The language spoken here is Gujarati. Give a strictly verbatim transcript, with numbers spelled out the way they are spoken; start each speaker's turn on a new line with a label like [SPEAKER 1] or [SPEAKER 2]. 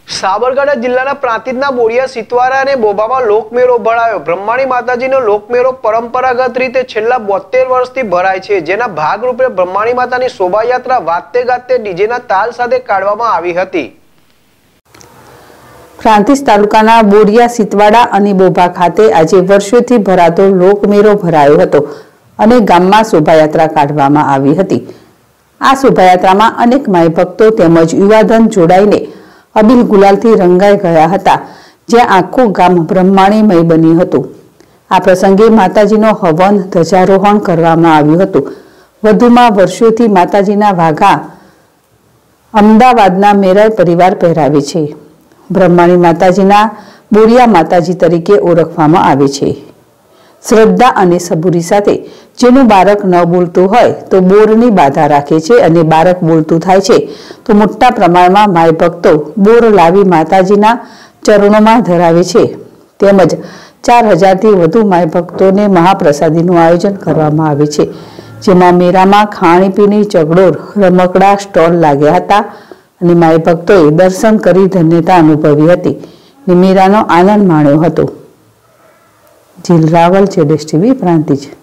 [SPEAKER 1] સાબરકાંઠા જિલ્લાના પ્રાંતિજના બોરિયા સિતવારા અને બોબામાં લોકમેળો ભરાયો। બ્રહ્માણી માતાજીનો લોકમેળો પરંપરાગત રીતે છેલ્લા બોતેર વર્ષથી ભરાય છે, જેના ભાગરૂપે બ્રહ્માણી માતાની શોભાયાત્રા વાતે ગાતે ડીજેના તાલ સાથે કાઢવામાં આવી હતી।
[SPEAKER 2] પ્રાંતિજ તાલુકાના બોરિયા સિતવાડા અને બોબા ખાતે આજે વર્ષોથી ભરાતો લોકમેળો ભરાયો હતો અને ગામમાં શોભાયાત્રા કાઢવામાં આવી હતી। આ શોભાયાત્રામાં અનેક માઈ ભક્તો તેમજ યુવાધન જોડાઈને અબીલ ગુલાલથી રંગાઈ ગયા હતા, જ્યાં આખું ગામ બ્રહ્માણીમય બન્યું હતું। આ પ્રસંગે માતાજીનો હવન ધ્વજારોહણ કરવામાં આવ્યું હતું। વધુમાં વર્ષોથી માતાજીના વાઘા અમદાવાદના મેરાઈ પરિવાર પહેરાવે છે। બ્રહ્માણી માતાજીના બોરિયા માતાજી તરીકે ઓળખવામાં આવે છે। શ્રદ્ધા અને સબૂરી સાથે જેનું બાળક ન બોલતું હોય તો બોરની બાધા રાખે છે અને બાળક બોલતું થાય છે તો મોટા પ્રમાણમાં માય ભક્તો બોર લાવી માતાજીના ચરણોમાં ધરાવે છે। તેમજ ચાર હજારથી વધુ માય ભક્તોને મહાપ્રસાદીનું આયોજન કરવામાં આવે છે, જેમાં મેળામાં ખાણીપીણી ચગડોળ રમકડા સ્ટોલ લાગ્યા હતા અને માય ભક્તોએ દર્શન કરી ધન્યતા અનુભવી હતી અને મેળાનો આનંદ માણ્યો હતો। જીલ રાવલ, જેડેશ ટીવી, પ્રાંતિજ।